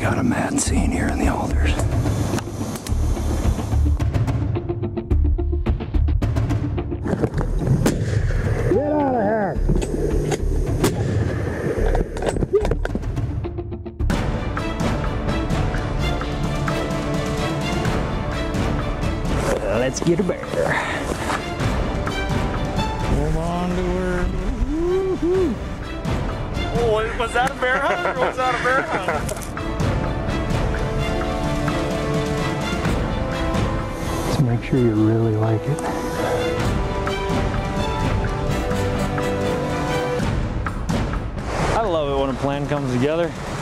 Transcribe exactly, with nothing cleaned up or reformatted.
got a mad scene here in the alders. Get out of here! Uh, let's get a bear. Hold on to her. Woo-hoo. Oh, was that a bear hunt or was that a bear hunt? Let's make sure you really like it. I love it when a plan comes together.